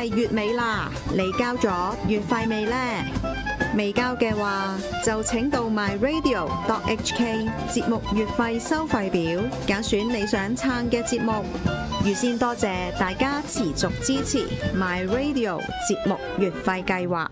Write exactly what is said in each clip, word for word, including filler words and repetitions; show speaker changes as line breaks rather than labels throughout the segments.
月尾啦，你交咗月費未呢？未交嘅話，就請到 my radio dot h k 節目月費收費表，揀選你想撐嘅節目。預先多謝大家持續支持 my radio 節目月費計劃。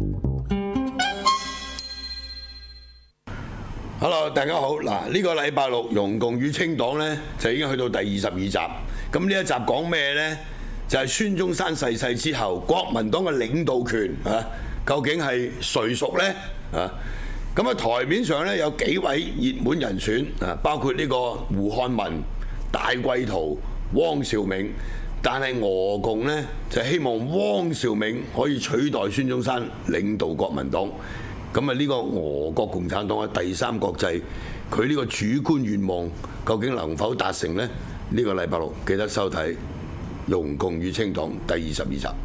Hello， 大家好。嗱，呢個禮拜六容共與清黨咧就已經去到第二十二集。咁呢一集講咩呢？就係孫中山逝世之後，國民黨嘅領導權啊，究竟係誰屬呢？啊，咁啊台面上咧有幾位熱門人選啊，包括呢個胡漢民、戴季陶、汪兆銘。但係俄共呢，就希望汪兆銘可以取代孫中山領導國民黨。咁啊呢個俄國共產黨嘅第三國際，佢呢個主觀願望究竟能否達成呢？呢個禮拜六記得收睇《容共與清黨》第二十二集。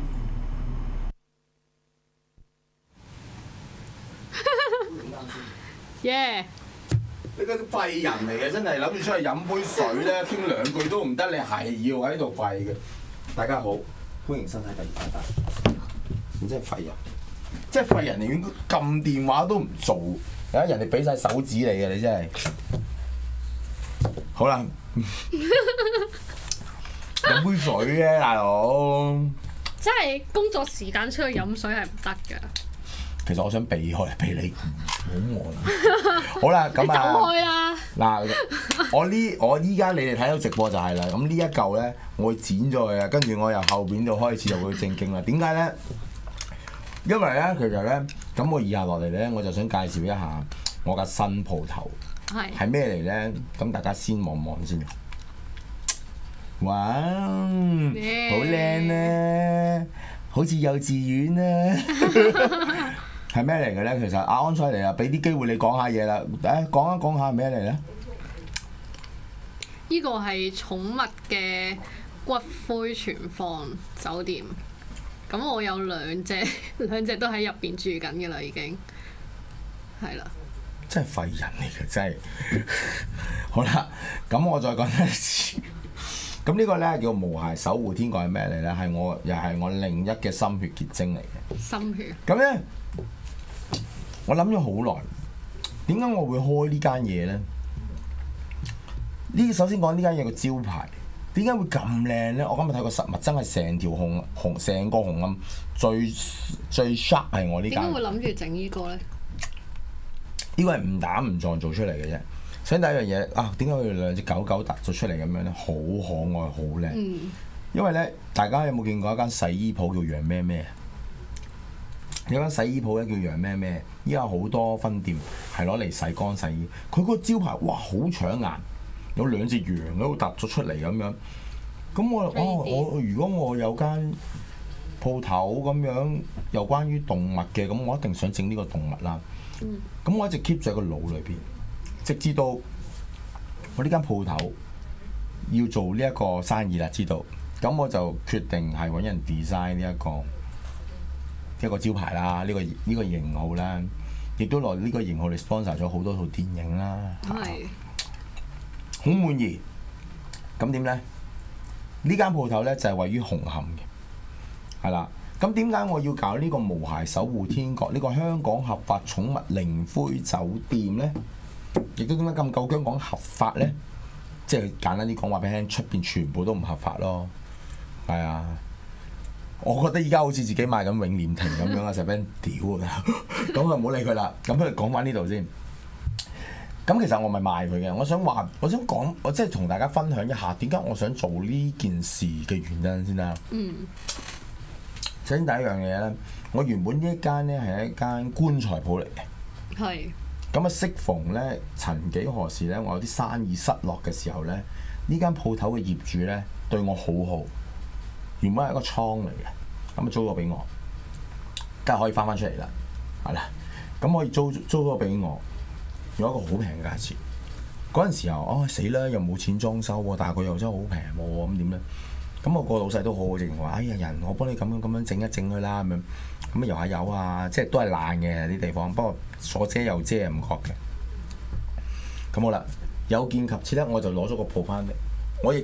耶！
你個廢人嚟嘅，真係諗住出去飲杯水咧，傾兩句都唔得，你係要喺度廢嘅。大家好，歡迎收睇第二集。你真係廢人，即係廢人寧願撳電話都唔做，有人哋俾晒手指你嘅，你真係。好啦，飲杯水啫，大佬。
真係工作時間出去飲水係唔得㗎。
其實我想避開，避你唔好我啦。好啦，咁啊，
走開啦！
嗱，我呢我依家你哋睇到直播就係啦。咁呢一嚿咧，我會剪咗佢啊，跟住我由後邊度開始就會正經啦。點解咧？因為咧，其實咧，咁我以下落嚟咧，我就想介紹一下我嘅新鋪頭係係咩嚟咧？咁大家先望望先。哇！好靚咧，好似幼稚園咧。係咩嚟嘅咧？其實阿安采嚟啦，俾啲機會你講下嘢啦。誒，講一講下咩嚟咧？
呢個係寵物嘅骨灰存放酒店。咁我有兩隻，兩隻都喺入邊住緊嘅啦，已經係啦。
真係廢人嚟嘅，真係。好啦，咁我再講一次。咁呢個咧叫無骸守護天國係咩嚟咧？係我又係我另一嘅心血結晶嚟嘅。
心血。
咁咧，我諗咗好耐，點解我會開呢間嘢咧？呢首先講呢間嘢個招牌，點解會咁靚咧？我今日睇個實物，真係成條紅紅，成個紅磡最最 sharp 係我呢間。
點解會諗住整呢個咧？
呢個係誤打誤撞做出嚟嘅啫。首先第一樣嘢啊，點解佢兩隻狗狗突咗出嚟咁樣咧？好可愛，好靚。嗯、因為咧，大家有冇見過一間洗衣鋪叫楊咩咩？有間洗衣鋪咧叫楊咩咩，依家好多分店係攞嚟洗乾洗衣。佢嗰個招牌哇好搶眼，有兩隻羊喺度突咗出嚟咁樣。咁我哦我如果我有間鋪頭咁樣，有關於動物嘅，咁我一定想整呢個動物啦。咁、嗯、我一直 keep 住喺個腦裏邊，直至到我呢間鋪頭要做呢一個生意啦，知道。咁我就決定係揾人 design 呢一個。一個招牌啦，呢、這個呢、這個型號啦，亦都來呢個型號嚟 sponsor 咗好多套電影啦，係好滿意。咁點咧？呢間鋪頭咧就係、是、位於紅磡嘅，係啦。咁點解我要搞呢個無骸守護天國呢、這個香港合法寵物靈灰酒店咧？亦都點解咁夠香港合法咧？即係簡單啲講話俾你聽，出邊全部都唔合法咯，係啊。我覺得而家好似自己賣緊永廉亭咁樣啊，成日俾人屌啊！咁就唔好理佢啦。咁不如講翻呢度先。咁其實我咪賣佢嘅。我想話，我想講，我即係同大家分享一下點解我想做呢件事嘅原因先啦。嗯。首先第一樣嘢咧，我原本呢一間咧係一間棺材鋪嚟嘅。係是。咁啊，適逢咧，曾幾何時咧，我有啲生意失落嘅時候咧，呢間鋪頭嘅業主咧對我好好。原本係一個倉嚟嘅，咁啊租咗俾我，梗係可以翻翻出嚟啦，係啦，咁可以租租咗俾我，用一個好平嘅價錢。嗰陣時候，哦死啦，又冇錢裝修喎，但係佢又真係好平喎，咁點咧？咁我個老細都好好，直情話：哎呀人，我幫你咁樣咁樣整一整佢啦，咁樣咁啊油下油啊，即係都係爛嘅啲地方，不過左遮右遮唔覺嘅。咁好啦，有見及此咧，我就攞咗個鋪翻嚟，我亦都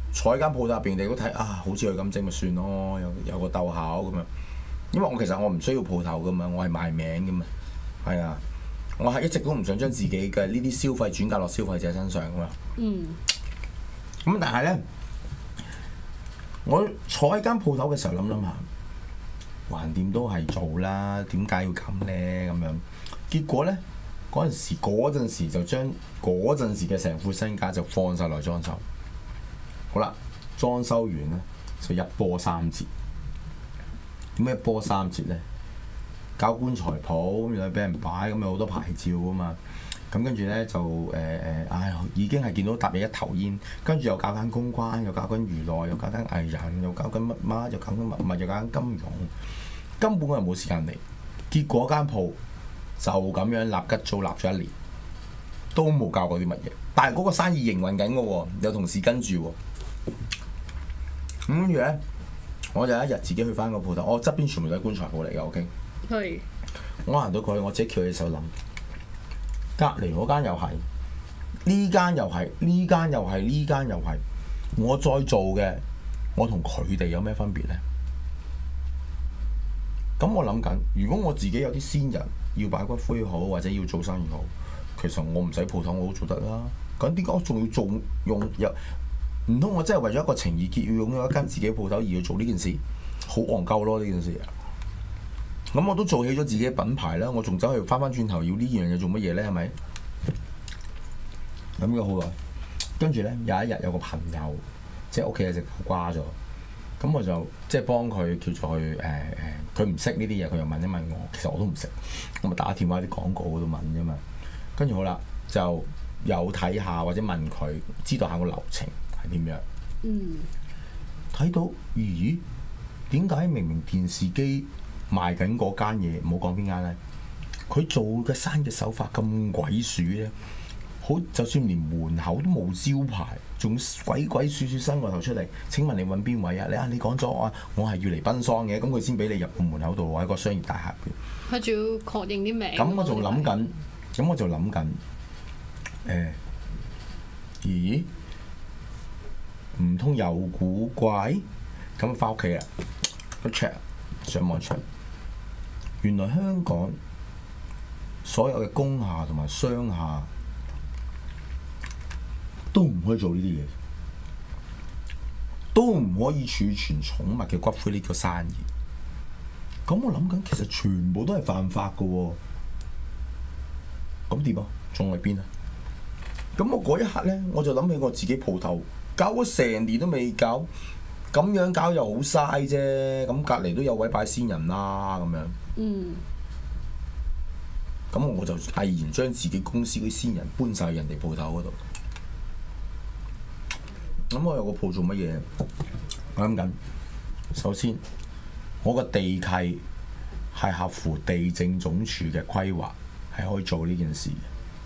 坐喺間鋪頭入邊，你都睇啊，好似佢咁整咪算咯，有有個竇口咁樣。因為我其實我唔需要鋪頭噶嘛，我係賣名噶嘛，係啊，我係一直都唔想將自己嘅呢啲消費轉嫁落消費者身上噶嘛。
嗯。
咁但係咧，我坐喺間鋪頭嘅時候諗諗下，橫掂都係做啦，點解要咁咧？咁樣結果咧，嗰陣時嗰陣時就將嗰陣時嘅成副身家就放晒落裝修。好啦，裝修完咧就一波三折。點解一波三折咧？搞棺材鋪咁又俾人擺，咁有好多牌照啊嘛。咁跟住咧就誒誒，唉、呃，已經係見到搭你一頭煙，跟住又搞緊公關，又搞緊娛樂，又搞緊藝人，又搞緊乜乜，又搞緊乜乜，又搞緊金融，根本我又冇時間嚟。結果間鋪就咁樣立吉租立咗一年，都冇教過啲乜嘢。但係嗰個生意營運緊嘅喎，有同事跟住喎。咁跟住咧，我就一日自己去翻個鋪頭，我側邊全部都係棺材鋪嚟嘅。OK，
係。
我行到過去，我自己翹起手諗。隔離嗰間又係，呢間又係，呢間又係，呢間又係。我再做嘅，我同佢哋有咩分別呢？咁我諗緊，如果我自己有啲先人要擺骨灰好，或者要做生意好，其實我唔使鋪頭我都做得啦。咁點解我仲要做用有？唔通我真係為咗一個情意結要擁有一間自己鋪頭而要做呢件事？好戇鳩咯呢件事。咁我都做起咗自己嘅品牌啦，我仲走去翻翻轉頭要呢樣嘢做乜嘢咧？係咪？咁嘅好耐，跟住咧有一日有個朋友，即係屋企有隻狗瓜咗，咁我就即係幫佢叫做去誒誒，佢唔識呢啲嘢，佢又問一問我，其實我都唔識，我咪打電話喺啲廣告嗰度問啫嘛。跟住好啦，就有睇下或者問佢，知道下個流程係點樣。
嗯。睇
到咦？點解明明電視機賣緊嗰間嘢，唔好講邊間咧？佢做嘅生意手法咁鬼鼠咧，好就算連門口都冇招牌，仲鬼鬼祟祟伸個頭出嚟。請問你揾邊位啊？你啊，你講咗啊，我係要嚟奔喪嘅，咁佢先俾你入個門口度，喺個商業大廈邊。佢仲要確認啲名。咁我就諗緊，咁我就諗緊，誒，咦？唔通有古怪？咁翻屋企啦，一 check 上網 check。原來香港所有嘅工廈同埋商廈都唔可以做呢啲嘢，都唔可以儲存寵物嘅骨灰呢個生意。咁我諗緊，其實全部都係犯法㗎喎。咁點啊？仲喺邊啊？咁我嗰一刻咧，我就諗起我自己鋪頭，搞咗成年都未搞。咁樣搞又好嘥啫，咁隔離都有位擺先人啦，咁樣。嗯。咁我就毅然將自己公司啲先人搬晒人哋鋪頭嗰度。咁我有個鋪做乜嘢？我諗緊，首先我個地契係合乎地政總署嘅規劃，係可以做呢件事嘅。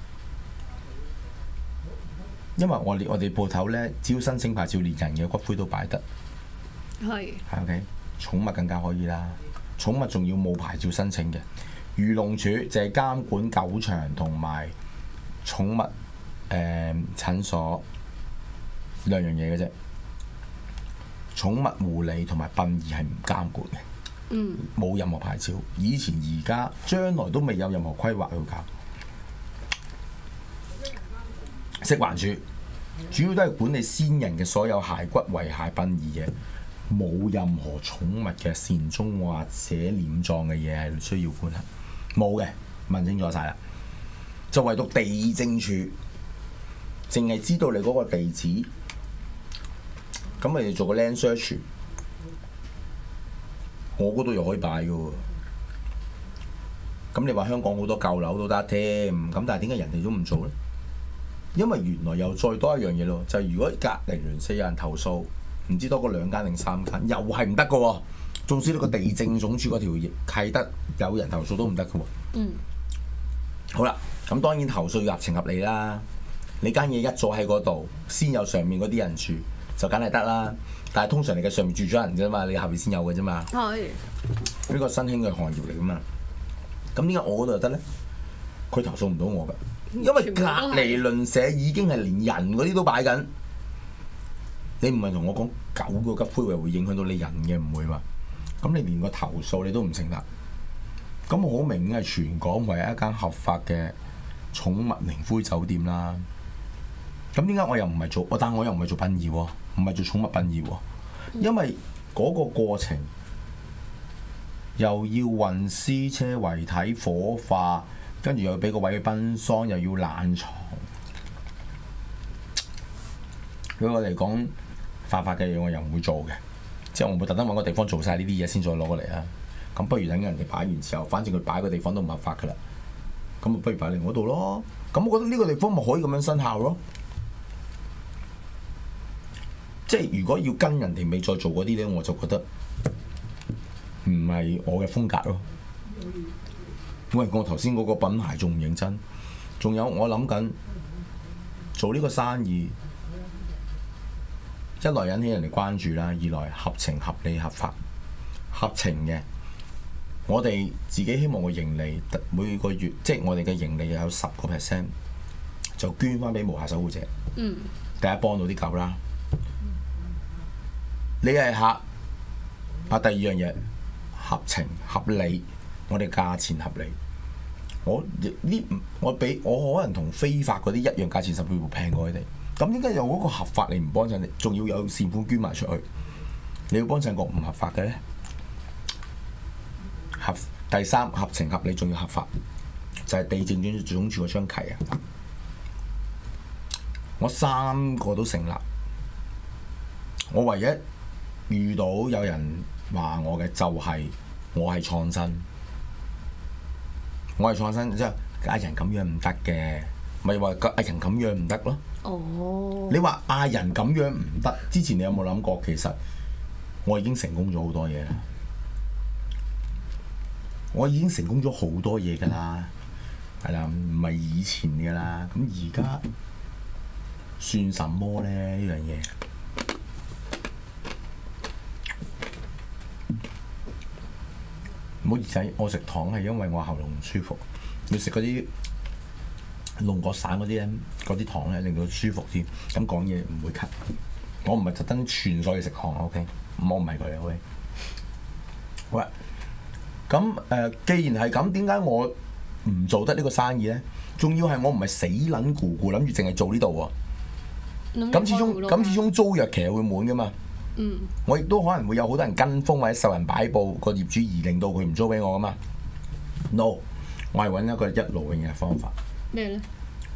因為我哋我哋鋪頭咧，只要申請牌照，連人嘅骨灰都擺得。係，係 OK， 寵物更加可以啦。寵物仲要冇牌照申請嘅，漁農署就係監管狗場同埋寵物誒診所兩樣嘢嘅啫。寵物護理同埋殯儀係唔監管嘅，嗯，冇任何牌照。以前、而家、將來都未有任何規劃去搞。食環署主要都係管理先人嘅所有骸骨遺骸殯儀嘅。冇任何寵物嘅善終或者殮葬嘅嘢係需要管轄，冇嘅，問清楚晒啦。就唯獨地政署，淨係知道你嗰個地址，咁咪做個 land search， 我嗰度又可以擺嘅喎。咁你話香港好多舊樓都得添，咁但係點解人哋都唔做咧？因為原來又再多一樣嘢咯，就係、是、如果隔離鄰舍有人投訴。唔知多過兩間定三間，又係唔得嘅喎。縱使呢個地政總署嗰條契得有人投訴都唔得嘅喎。嗯。好啦，咁當然投訴合情合理啦。你間嘢一早喺嗰度，先有上面嗰啲人住，就梗係得啦。但係通常你嘅上面住咗人啫嘛，你後面先有嘅啫嘛。係。呢個新興嘅行業嚟㗎嘛。咁點解我嗰度就得咧？佢投訴唔到我㗎，因為隔離鄰舍已經係連人嗰啲都擺緊。 你唔係同我講狗個骨灰會影響到你人嘅，唔會嘛？咁你連個投訴你都唔成立，咁好明顯係全港唯一一間合法嘅寵物靈灰酒店啦。咁點解我又唔係做？我但我又唔係做殯儀喎，唔係做寵物殯儀喎，因為嗰個過程又要運屍車遺體火化，跟住又要俾個位去奔喪，又要冷藏。對我嚟講，犯法嘅嘢我又唔會做嘅，即係我唔會特登揾個地方做晒呢啲嘢先再攞過嚟啊。咁不如等人哋擺完之後，反正佢擺個地方都唔合法噶啦，咁不如擺嚟嗰度咯。咁我覺得呢個地方咪可以咁樣生效咯。即係如果要跟人哋未再做嗰啲咧，我就覺得唔係我嘅風格咯。喂，我頭先嗰個品牌仲唔認真？仲有我諗緊做呢個生意。一來引起人哋關注啦，二來合情合理合法合情嘅。我哋自己希望個盈利每個月，即係我哋嘅盈利有十個 percent，就捐翻俾無暇守護者。嗯。第一幫到啲狗啦。你係客啊，第二樣嘢合情合理，我哋價錢合理。我呢我比我可能同非法嗰啲一樣價錢，十倍平過佢哋。咁點解有嗰個合法你唔幫襯，你仲要有善款捐埋出去？你要幫襯個唔合法嘅咧？合第三合情合理，仲要合法，就係、是、地政總署嗰張契啊！我三個都成立。我唯一遇到有人話我嘅就係我係創新，我係創新，即係嗌人咁樣唔得嘅，咪話嗌人咁樣唔得咯。哦，你話嗌人咁樣唔得，之前你有冇諗過？其實我已經成功咗好多嘢啦，我已經成功咗好多嘢㗎啦，係啦，唔係以前㗎啦。咁而家算什麼咧？呢樣嘢唔好意思，我食糖係因為我喉嚨唔舒服，要食嗰啲龍角散嗰啲咧，嗰啲糖咧令到舒服啲，咁講嘢唔會咳。我唔係特登串所以食糖 ，OK？我唔係佢，OK？喂，咁誒、呃，既然係咁，點解我唔做得呢個生意咧？仲要係我唔係死撚咕咕諗住淨係做呢度喎。咁始終咁始終租約期係會滿噶嘛？嗯。我亦都可能會有好多人跟風或者受人擺佈個業主而令到佢唔租俾我噶嘛 ？No， 我係揾一個一勞永逸嘅方法。咩咧？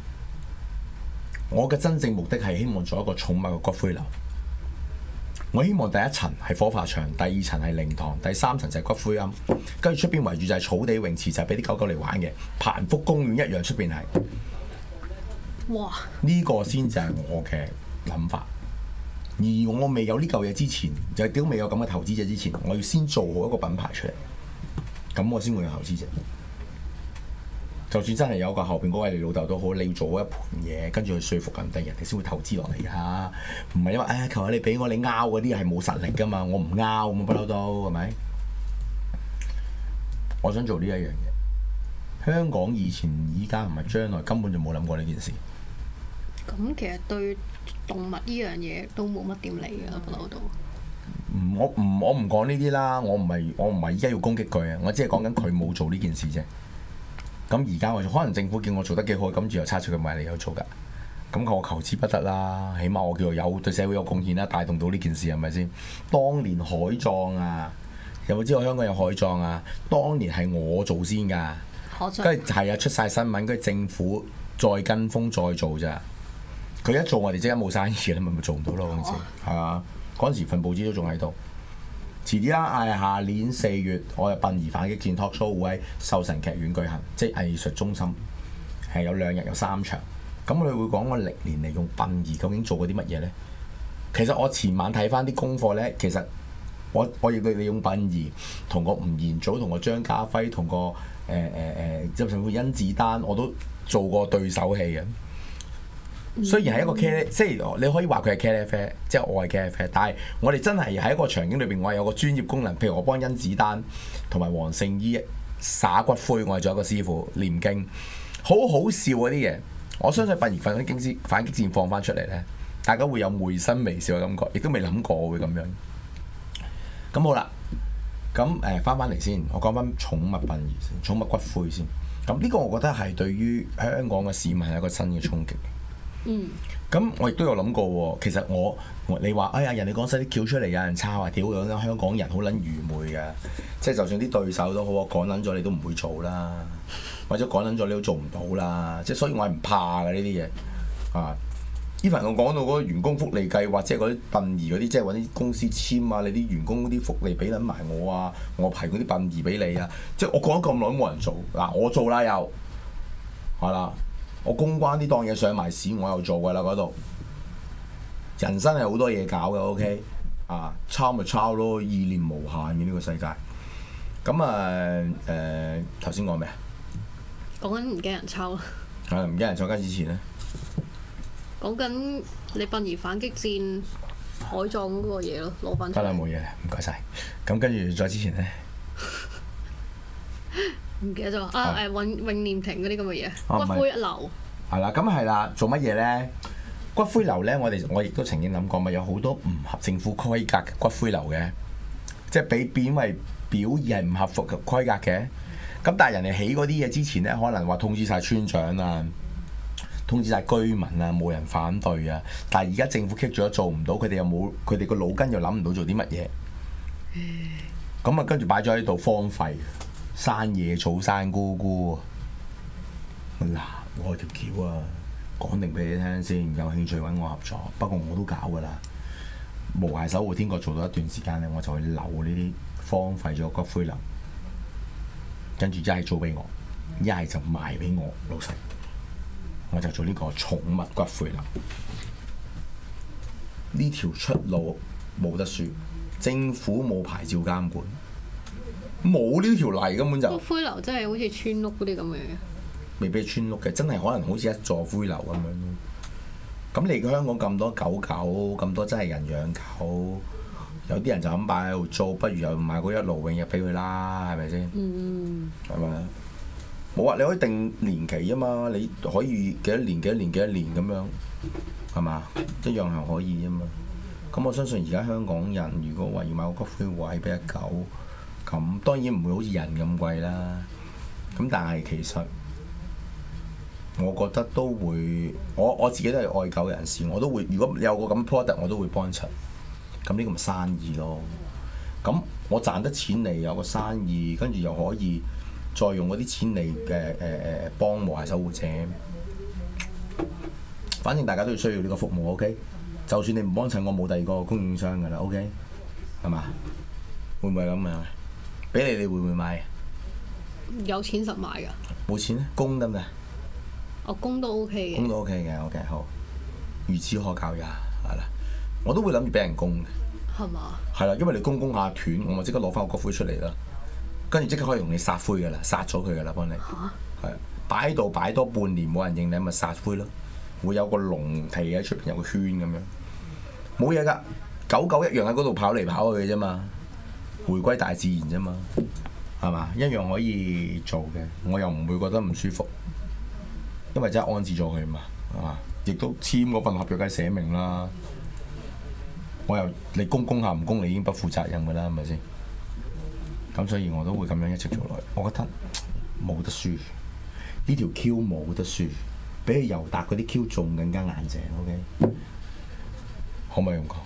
我嘅真正目的係希望做一個寵物嘅骨灰樓。我希望第一層係火化場，第二層係靈堂，第三層就係骨灰龕，跟住出邊圍住就係草地泳池，就係俾啲狗狗嚟玩嘅。彭福公園一樣出邊係。哇！呢個先就係我嘅諗法。而我未有呢嚿嘢之前，就係都未有咁嘅投資者之前，我要先做好一個品牌出嚟，咁我先會有投資者。就算真係有個後邊嗰位你老豆都好，你要做好一盤嘢，跟住去說服人哋，人哋先會投資落嚟㗎。唔係因為唉，求下你俾我，你拗嗰啲係冇實力㗎嘛，我唔拗咁不嬲都係咪？我想做呢一樣嘢。香港以前、依家同埋將來根本就冇諗過呢件事。
咁其實對動物呢樣嘢都冇乜點理㗎，不嬲都。
唔，我唔，我唔講呢啲啦。我唔係，我唔係依家要攻擊佢啊。我只係講緊佢冇做呢件事啫。咁而家我可能政府叫我做得幾好，跟住又叉出佢埋嚟有做㗎。咁我求之不得啦。起碼我叫做有對社會有貢獻啦，帶動到呢件事係咪先？當年海葬啊，有冇知道香港有海葬啊？當年係我做先㗎，跟住係啊出晒新聞，跟住政府再跟風再做咋。佢一做我哋即刻冇生意啦，咪咪做唔到咯嗰陣時，係啊，嗰陣時份報紙都仲喺度。遲啲啦，嗌下年四月，我嘅殯儀反擊戰 talk show 會喺壽臣劇院舉行，即係藝術中心，係有兩日有三場。咁我哋會講我歷年嚟用殯儀究竟做過啲乜嘢咧？其實我前晚睇翻啲功課咧，其實我我亦利用殯儀同個吳彥祖、同個張家輝、同個誒誒誒，甚至乎甄子丹，我都做過對手戲嘅。雖然係一個茄喱，即係你可以話佢係茄喱啡，即係我係茄喱啡，但係我哋真係喺一個場景裏邊，我係有個專業功能。譬如我幫甄子丹同埋黃聖依灑骨灰，我係做一個師傅念經，好好笑嗰啲嘢。我相信殯儀反擊戰反擊戰放翻出嚟咧， 大家會有會心微笑嘅感覺，亦都未諗過會咁樣。咁好啦，咁誒翻翻嚟先，我講翻寵物殯儀先，寵物骨灰先。咁呢個我覺得係對於香港嘅市民係一個新嘅衝擊。
嗯。
咁我亦都有諗過喎，其實我你話哎呀，人哋講晒啲橋出嚟，有人抄啊，屌咁樣，香港人好撚愚昧嘅，即係就算啲對手都好啊，講撚咗你都唔會做啦，或者講撚咗你都做唔到啦，即係所以我係唔怕嘅呢啲嘢啊。even 我講到嗰個員工福利計劃，即係嗰啲殯儀嗰啲，即係揾啲公司簽啊，你啲員工嗰啲福利俾撚埋我啊，我排嗰啲殯儀俾你啊，即係我講咗咁耐都冇人做，嗱我做啦又係啦。我公關啲檔嘢上埋市，我又做㗎啦嗰度。人生係好多嘢搞嘅 ，OK 啊，抄咪抄咯，意念無限嘅呢個世界。咁啊誒，頭先講咩啊？
講緊唔驚人抄。
係唔驚人抄家之前咧？
講緊你殯儀反擊戰海葬嗰個嘢咯，攞翻出嚟。
得啦，冇嘢啦，唔該晒。咁跟住再之前咧？
唔記得咗啊！誒永永念亭嗰啲咁嘅嘢，
哦、
骨灰樓
係啦，咁係啦，做乜嘢咧？骨灰樓咧，我哋我亦都曾經諗過，咪有好多唔合政府規格嘅骨灰樓嘅，即係俾變為表現係唔合符嘅規格嘅。咁但係人哋起嗰啲嘢之前咧，可能話通知晒村長啊，通知晒居民啊，冇人反對啊。但係而家政府棘咗做唔到，佢哋又冇，佢哋個腦筋又諗唔到做啲乜嘢。咁啊，跟住擺咗喺度荒廢。山野草山姑姑嗱，我條橋啊，講定俾你聽先，有興趣揾我合作。不過我都搞㗎啦，無涯守護天國做到一段時間咧，我就會留呢啲荒廢咗骨灰樓，跟住一係租俾我，一係就賣俾我老細，我就做呢個寵物骨灰樓。呢條出路冇得輸，政府冇牌照監管。冇呢條例根本就。
骨灰樓真係好似村屋嗰啲咁嘅。
未必係村屋嘅，真係可能好似一座灰樓咁樣咯。咁你香港咁多狗狗，咁多真係人養狗，有啲人就咁擺喺度租，不如又買嗰一路永日俾佢啦，係咪先？嗯。係咪？冇啊！你可以定年期啊嘛，你可以幾多年、幾多年、幾多年咁樣，係嘛？一樣係可以啊嘛。咁我相信而家香港人如果話要買個骨灰位俾隻狗。咁當然唔會好似人咁貴啦，咁但係其實我覺得都會，我我自己都係愛狗人士，我都會如果有個咁 product 我都會幫襯，咁呢個咪生意咯。咁我賺得錢嚟有個生意，跟住又可以再用嗰啲錢嚟嘅誒誒幫無涯守護者，反正大家都需要呢個服務 OK。就算你唔幫襯我，冇第二個供應商㗎啦 OK，係嘛？會唔會咁樣？俾你，你會唔會買？
有錢實買㗎。冇
錢咧，供得唔得？
我供都 OK 嘅。
供都 OK 嘅 OK 好。孺子可教也係啦，我都會諗住俾人供嘅。
係嘛？
係啦，因為你供供下斷，我咪即刻攞翻個骨灰出嚟啦，跟住即刻可以同你殺灰㗎啦，殺咗佢㗎啦，幫你。嚇！係擺喺度擺多半年冇人認你，咪殺灰咯。會有個籠屉喺出邊有個圈咁樣，冇嘢㗎，狗狗一樣喺嗰度跑嚟跑去嘅啫嘛。回歸大自然啫嘛，係嘛？一樣可以做嘅，我又唔會覺得唔舒服，因為真係安置咗佢嘛，係嘛？亦都簽嗰份合約梗係寫明啦。我又你供供下唔供，你已經不負責任㗎啦，係咪先？咁所以我都會咁樣一直做落去。我覺得冇得輸，呢條 Q 冇得輸，比起尤達嗰啲 Q 仲更加硬淨。OK， 可唔可以咁講？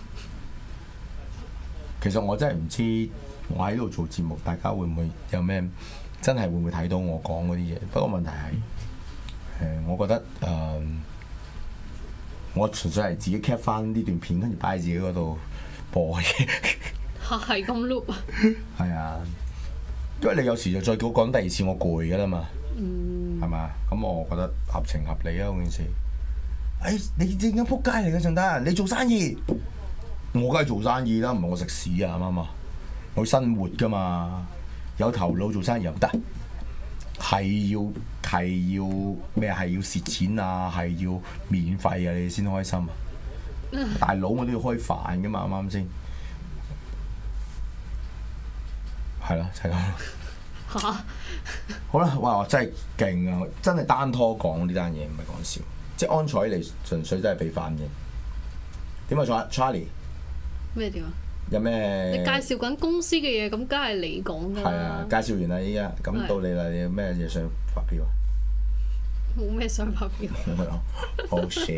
其實我真係唔知，我喺度做節目，大家會唔會有咩真係會唔會睇到我講嗰啲嘢？不過問題係，誒、呃，我覺得誒、呃，我純粹係自己 cap 翻呢段片，跟住擺喺自己嗰度播嘅。
嚇係咁 loop 啊！
係啊，因為你有時就再叫我講第二次，我攰㗎啦嘛。嗯。係嘛？咁我覺得合情合理啊嗰件事。誒、哎，你正經撲街嚟嘅陳達仁，你做生意。我梗係做生意啦，唔係我食屎啊，啱唔啱？我生活㗎嘛，有頭腦做生意又唔得，係要係要咩？係要蝕錢啊，係要免費啊，你先開心啊！大佬我都要開飯㗎嘛，啱唔啱先？係啦，就係咁。嚇！好啦，哇！真係勁啊！真係單拖講呢單嘢，唔係講笑。即係安采妮純粹真係俾飯嘅。 點啊，Charlie？
咩點啊？
有咩？
你介紹緊公司嘅嘢，咁梗係你講㗎啦。
係啊，介紹完啦依家，咁到你啦，你有咩嘢想發表啊？
冇咩想發表。
好 shit！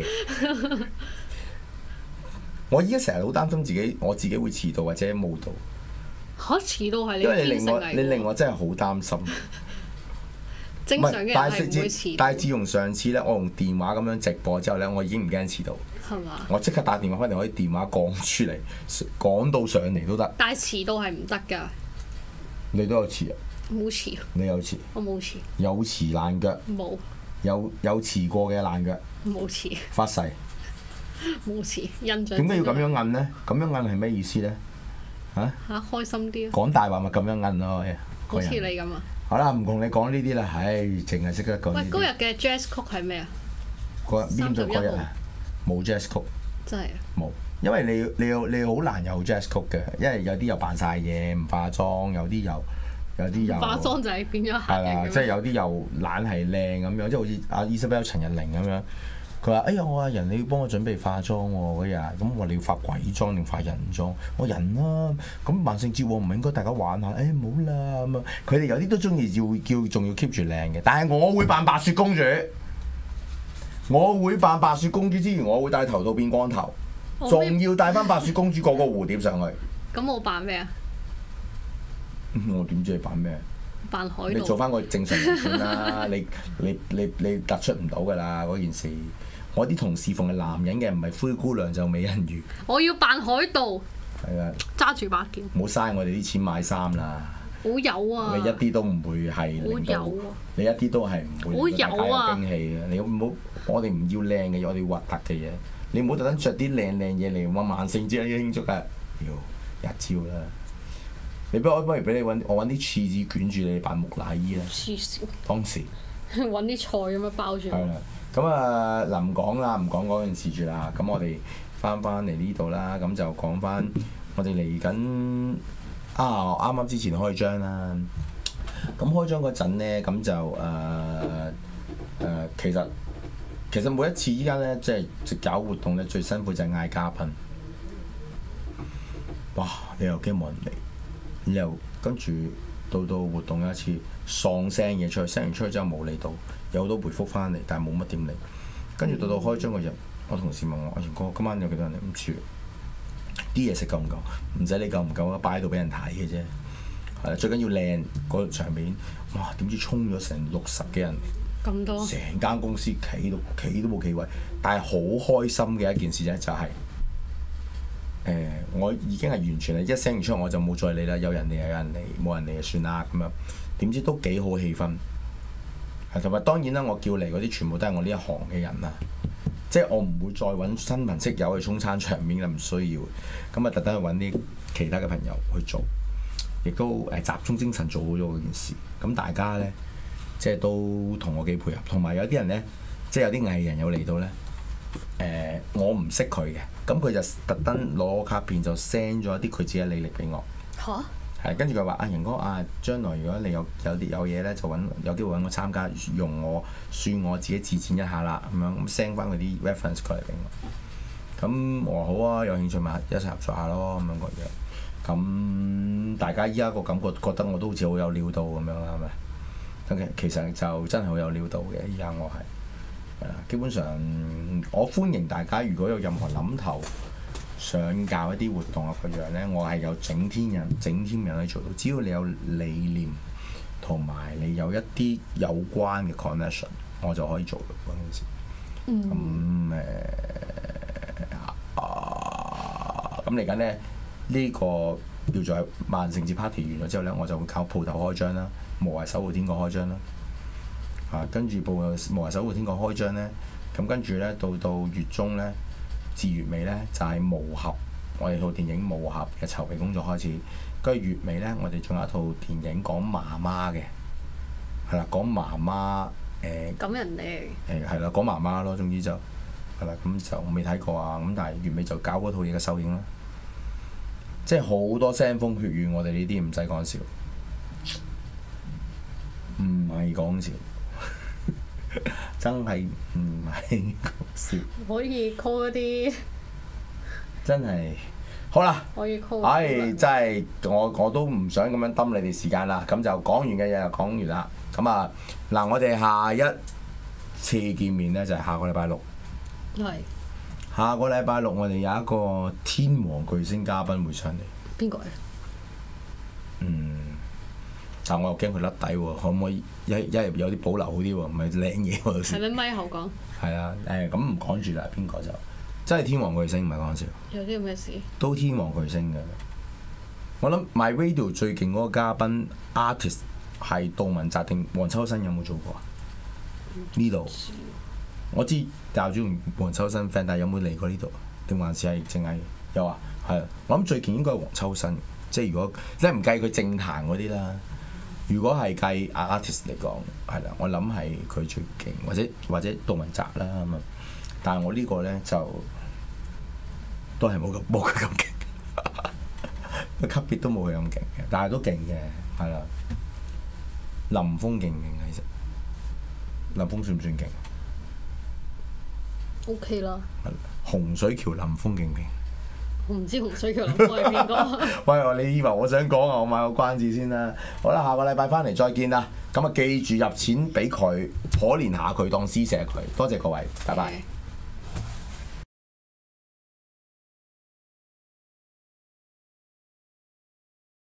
我依家成日好擔心自己，我自己會遲到或者冇到。
嚇！遲到係你
因為你
天性
令我，你令我真係好擔心。
正常嘅人
但
係唔會遲到。
但係自從上次咧，我用電話咁樣直播之後咧，我已經唔驚遲到。
係嘛？
我即刻打電話翻嚟，可以電話講出嚟，講到上嚟都得。
但係遲到係唔得㗎。
你都有遲啊？
冇遲。
你有遲？
我冇遲。
有遲爛腳。
冇。
有有遲過嘅爛腳。
冇遲。
發誓。
冇遲，印象。
點解要咁樣摁呢？咁樣摁係咩意思呢？嚇
嚇，開心啲。
講大話咪咁樣摁咯，
好似你咁啊！
好啦，唔同你講呢啲啦，唉，淨係識得講呢啲。
喂，嗰日嘅 jazz 曲係咩啊？
嗰日邊咗嗰日啊？冇 jazz 曲。
真係啊！
冇，因為你你要你好難有 jazz 曲嘅，因為有啲又扮晒嘢，唔化妝，有啲又有啲又
化妝就係變咗客
係啦，
人咁樣
即係有啲又懶係靚咁樣，即係好似阿 Isabel 陳日玲咁樣。佢話：哎呀，我話人你要幫我準備化妝喎嗰日，咁我話你要化鬼妝定化人妝？我人啦，咁萬聖節喎，唔係應該大家玩下？誒唔好啦咁啊！佢哋有啲都中意要叫，仲要 keep 住靚嘅，但係我會扮白雪公主，我會扮白雪公主之餘，我會戴頭套變光頭，仲要戴翻白雪公主嗰個蝴蝶上去。
咁我扮咩啊？
我點知你扮咩？
扮海盜。
你做翻個正常人先啦！你你你你突出唔到㗎啦嗰件事。我啲同事奉係男人嘅，唔係灰姑娘就美人魚。
我要扮海盜。
係啊。
揸住把劍。唔好
嘥我哋啲錢買衫啦。
好有啊！
你一啲都唔會係令到。
好有啊！
你一啲都係唔會令到大家有驚喜嘅。你唔好，我哋唔要靚嘅嘢，我哋要核突嘅嘢。你唔好特登着啲靚靚嘢嚟話萬聖節慶祝啊！妖一招啦！你不如不如俾你揾我揾啲廁紙捲住你扮木乃伊啦。
黐線！
當時
揾啲菜咁樣包住。
係啦。咁啊，嗱唔講啦，唔講嗰件事住啦。咁我哋翻翻嚟呢度啦，咁就講翻我哋嚟緊啊！啱啱之前開張啦，咁開張嗰陣咧，咁就誒誒、呃呃，其實其實每一次依家咧，即係即搞活動咧，最辛苦就係嗌嘉賓。哇！你又驚冇人嚟，你又跟住到到活動有一次喪聲嘢出去，聲完出去之後冇嚟到。有好多回覆翻嚟，但係冇乜點嚟。跟住到到開張嗰日，我同事問我：阿賢哥，今晚有幾多人嚟？唔知啲嘢食夠唔夠？唔使你夠唔夠啊，擺喺度俾人睇嘅啫。係啦，最緊要靚嗰個場面。哇！點知衝咗成六十幾人嚟？
咁多？
成間公司企到企都冇企位，但係好開心嘅一件事咧，就係、是、誒、呃，我已經係完全係一聲完出，我就冇再理啦。有人嚟就有人嚟，冇人嚟就算啦咁樣。點知都幾好氣氛。同埋當然啦，我叫嚟嗰啲全部都係我呢一行嘅人啦，即係我唔會再揾新聞識友去沖餐場面啦，唔需要。咁啊，特登去揾啲其他嘅朋友去做，亦都誒集中精神做好咗嗰件事。咁大家咧，即係都同我幾配合。同埋有啲人咧，即係有啲藝人有嚟到咧，誒、呃、我唔識佢嘅，咁佢就特登攞卡片就 send 咗一啲佢自己嘅履歷俾我。
嚇！
係，跟住佢話：阿、啊、仁哥啊，將來如果你有有啲有嘢咧，就揾有機會揾我參加，用我算我自己自薦一下啦，咁樣咁 send 翻佢啲 reference 過嚟俾我。咁我話好啊，有興趣咪一齊合作下咯，咁樣個樣。咁大家依家個感覺覺得我都好似好有料到咁樣啦，係咪？OK，其實就真係好有料到嘅。依家我係係啦，基本上我歡迎大家，如果有任何諗頭，想搞一啲活動啊，個樣咧，我係有整天人、整天人去做到。只要你有理念，同埋你有一啲有關嘅 connection，我就可以做到嗰件事。咁誒啊，咁嚟緊咧，呢個叫做萬聖節 party 完咗之後咧，我就會搞鋪頭開張啦，無謂守護天國開張啦。啊，跟住部無謂守護天國開張咧，咁跟住咧到到月中咧。至月尾咧就係、是《無俠》，我哋套電影《無俠》嘅籌備工作開始。跟住月尾咧，我哋仲有一套電影講媽媽嘅，係啦，講媽媽誒。感人咧。誒係啦，講媽媽咯，總之就係啦，咁就未睇過啊。咁但係月尾就搞嗰套嘢嘅首映啦。即係好多腥風血雨，我哋呢啲唔使講笑，唔係講笑。真係唔係講笑，
可以 call 一啲
真係好啦。
可以 call。
唉，真係我我都唔想咁樣抌你哋時間啦。咁就講完嘅嘢就講完啦。咁啊嗱，我哋下一次見面咧就係下個禮拜六。
係。
下個禮拜六我哋有一個天王巨星嘉賓會上嚟。
邊個咧？
嗯，但我又驚佢甩底喎，可唔可以一一日有啲保留好啲喎？唔係靚嘢喎。
係咪咪後講？
係啊，誒咁唔講住啦，邊個就真係天王巨星，唔係講笑。
有啲咩事？
都天王巨星嘅。我諗 My Radio 最勁嗰個嘉賓 artist 係杜汶澤定黃秋生，有冇做過啊？呢度我知教主同黃秋生 friend，但係有冇嚟過呢度？定還是係淨係有啊？係啊，我諗最勁應該係黃秋生，即係如果即係唔計佢政壇嗰啲啦。如果係計 artist 嚟講，係啦，我諗係佢最勁，或者或者杜汶澤啦咁啊。但係我呢個咧就都係冇咁冇佢咁勁，個級別都冇佢咁勁嘅，但係都勁嘅，係啦。林峰勁唔勁其實？林峰算唔算勁
？O K 啦。
洪水橋林峰勁唔勁？
我唔知洪水橋林峰係邊個。
喂，你以為我想講啊？我買個關子先啦。好啦，下個禮拜翻嚟再見啦。咁啊，記住入錢俾佢，可憐下佢，當施捨佢。多謝各位，拜拜。